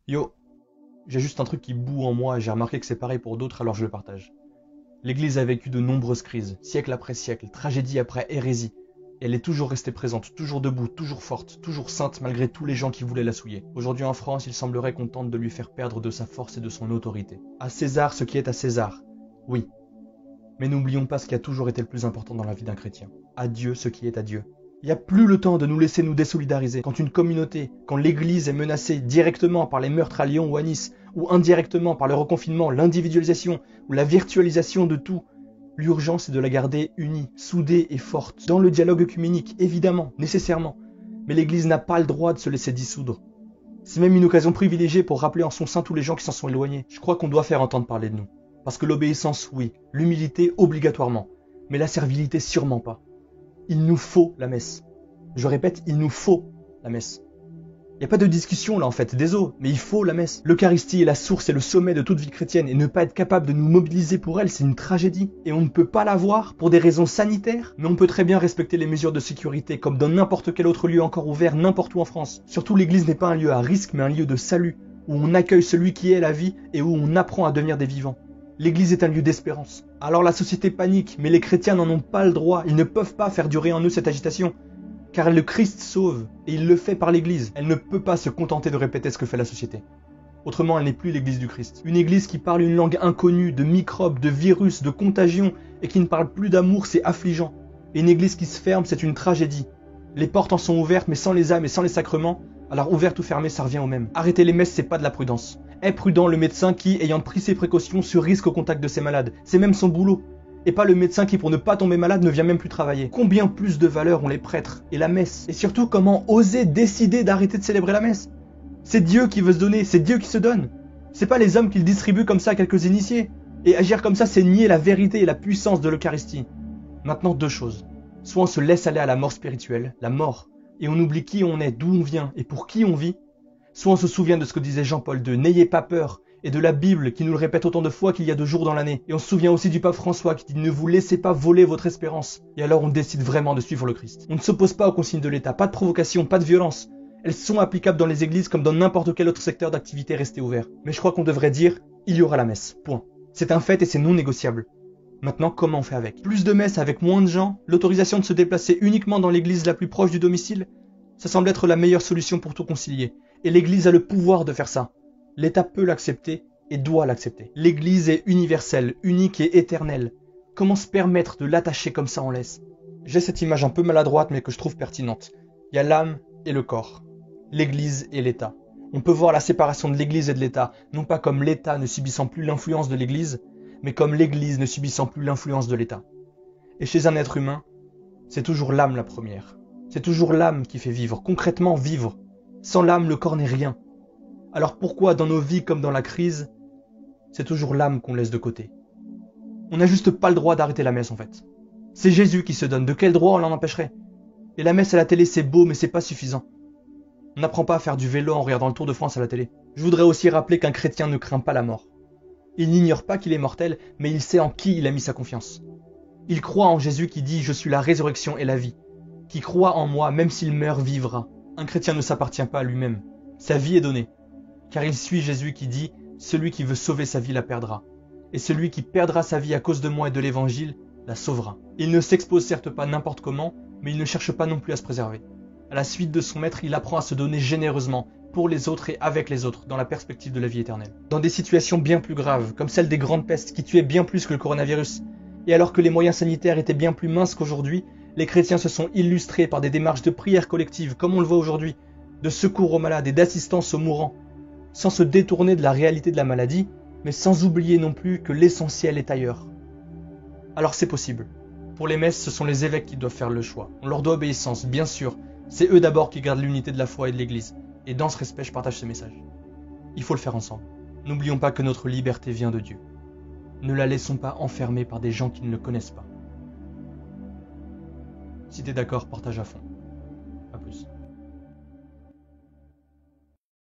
Yo, j'ai juste un truc qui bout en moi et j'ai remarqué que c'est pareil pour d'autres alors je le partage. L'Église a vécu de nombreuses crises, siècle après siècle, tragédie après hérésie. Et elle est toujours restée présente, toujours debout, toujours forte, toujours sainte malgré tous les gens qui voulaient la souiller. Aujourd'hui en France, il semblerait qu'on tente de lui faire perdre de sa force et de son autorité. À César ce qui est à César. Oui. Mais n'oublions pas ce qui a toujours été le plus important dans la vie d'un chrétien. À Dieu ce qui est à Dieu. Il n'y a plus le temps de nous laisser nous désolidariser. Quand une communauté, quand l'Église est menacée directement par les meurtres à Lyon ou à Nice, ou indirectement par le reconfinement, l'individualisation ou la virtualisation de tout, l'urgence est de la garder unie, soudée et forte. Dans le dialogue œcuménique, évidemment, nécessairement. Mais l'Église n'a pas le droit de se laisser dissoudre. C'est même une occasion privilégiée pour rappeler en son sein tous les gens qui s'en sont éloignés. Je crois qu'on doit faire entendre parler de nous. Parce que l'obéissance, oui. L'humilité, obligatoirement. Mais la servilité, sûrement pas. Il nous faut la messe. Je répète, il nous faut la messe. Il n'y a pas de discussion là en fait, désolé, mais il faut la messe. L'Eucharistie est la source et le sommet de toute vie chrétienne et ne pas être capable de nous mobiliser pour elle, c'est une tragédie. Et on ne peut pas l'avoir pour des raisons sanitaires, mais on peut très bien respecter les mesures de sécurité comme dans n'importe quel autre lieu encore ouvert n'importe où en France. Surtout l'église n'est pas un lieu à risque mais un lieu de salut, où on accueille celui qui est la vie et où on apprend à devenir des vivants. L'église est un lieu d'espérance. Alors la société panique, mais les chrétiens n'en ont pas le droit, ils ne peuvent pas faire durer en eux cette agitation. Car le Christ sauve, et il le fait par l'Église. Elle ne peut pas se contenter de répéter ce que fait la société. Autrement, elle n'est plus l'Église du Christ. Une Église qui parle une langue inconnue, de microbes, de virus, de contagion, et qui ne parle plus d'amour, c'est affligeant. Et une Église qui se ferme, c'est une tragédie. Les portes en sont ouvertes, mais sans les âmes et sans les sacrements, alors ouverte ou fermée, ça revient au même. Arrêter les messes, c'est pas de la prudence. Est prudent le médecin qui, ayant pris ses précautions, se risque au contact de ses malades. C'est même son boulot. Et pas le médecin qui, pour ne pas tomber malade, ne vient même plus travailler. Combien plus de valeur ont les prêtres et la messe? Et surtout, comment oser décider d'arrêter de célébrer la messe? C'est Dieu qui veut se donner, c'est Dieu qui se donne. C'est pas les hommes qui le distribuent comme ça à quelques initiés. Et agir comme ça, c'est nier la vérité et la puissance de l'Eucharistie. Maintenant, deux choses. Soit on se laisse aller à la mort spirituelle, la mort, et on oublie qui on est, d'où on vient et pour qui on vit. Soit on se souvient de ce que disait Jean-Paul II, n'ayez pas peur, et de la Bible qui nous le répète autant de fois qu'il y a 2 jours dans l'année. Et on se souvient aussi du pape François qui dit ne vous laissez pas voler votre espérance. Et alors on décide vraiment de suivre le Christ. On ne s'oppose pas aux consignes de l'État, pas de provocation, pas de violence. Elles sont applicables dans les églises comme dans n'importe quel autre secteur d'activité resté ouvert. Mais je crois qu'on devrait dire il y aura la messe. Point. C'est un fait et c'est non négociable. Maintenant, comment on fait avec? Plus de messes avec moins de gens, l'autorisation de se déplacer uniquement dans l'église la plus proche du domicile, ça semble être la meilleure solution pour tout concilier. Et l'église a le pouvoir de faire ça. L'État peut l'accepter et doit l'accepter. L'église est universelle, unique et éternelle. Comment se permettre de l'attacher comme ça en laisse? J'ai cette image un peu maladroite mais que je trouve pertinente. Il y a l'âme et le corps. L'église et l'État. On peut voir la séparation de l'église et de l'État, non pas comme l'État ne subissant plus l'influence de l'église, mais comme l'église ne subissant plus l'influence de l'État. Et chez un être humain, c'est toujours l'âme la première. C'est toujours l'âme qui fait vivre, concrètement vivre. Sans l'âme, le corps n'est rien. Alors pourquoi, dans nos vies comme dans la crise, c'est toujours l'âme qu'on laisse de côté? On n'a juste pas le droit d'arrêter la messe en fait. C'est Jésus qui se donne, de quel droit on l'en empêcherait? Et la messe à la télé c'est beau mais c'est pas suffisant. On n'apprend pas à faire du vélo en regardant le Tour de France à la télé. Je voudrais aussi rappeler qu'un chrétien ne craint pas la mort. Il n'ignore pas qu'il est mortel, mais il sait en qui il a mis sa confiance. Il croit en Jésus qui dit « Je suis la résurrection et la vie », qui croit en moi, même s'il meurt, vivra. Un chrétien ne s'appartient pas à lui-même. Sa vie est donnée. Car il suit Jésus qui dit « Celui qui veut sauver sa vie la perdra. Et celui qui perdra sa vie à cause de moi et de l'Évangile la sauvera. » Il ne s'expose certes pas n'importe comment, mais il ne cherche pas non plus à se préserver. À la suite de son maître, il apprend à se donner généreusement, pour les autres et avec les autres, dans la perspective de la vie éternelle. Dans des situations bien plus graves, comme celle des grandes pestes qui tuaient bien plus que le coronavirus, et alors que les moyens sanitaires étaient bien plus minces qu'aujourd'hui, les chrétiens se sont illustrés par des démarches de prière collective, comme on le voit aujourd'hui, de secours aux malades et d'assistance aux mourants, sans se détourner de la réalité de la maladie, mais sans oublier non plus que l'essentiel est ailleurs. Alors c'est possible. Pour les messes, ce sont les évêques qui doivent faire le choix. On leur doit obéissance, bien sûr. C'est eux d'abord qui gardent l'unité de la foi et de l'Église. Et dans ce respect, je partage ce message. Il faut le faire ensemble. N'oublions pas que notre liberté vient de Dieu. Ne la laissons pas enfermer par des gens qui ne le connaissent pas. Si t'es d'accord, partage à fond.